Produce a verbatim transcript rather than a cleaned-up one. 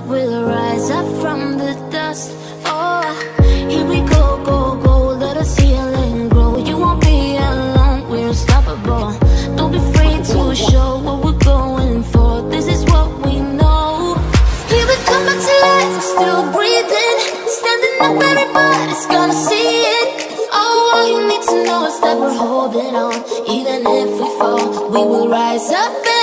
we'll rise up from the dust. Oh, here we go, go, go, let us heal and grow. You won't be alone, we're unstoppable. Don't be afraid to show what we're going for. This is what we know. Here we come back to life, still breathing, standing up, everybody's gonna see it. Oh, all you need to know is that we're holding on. Even if we fall, we will rise up.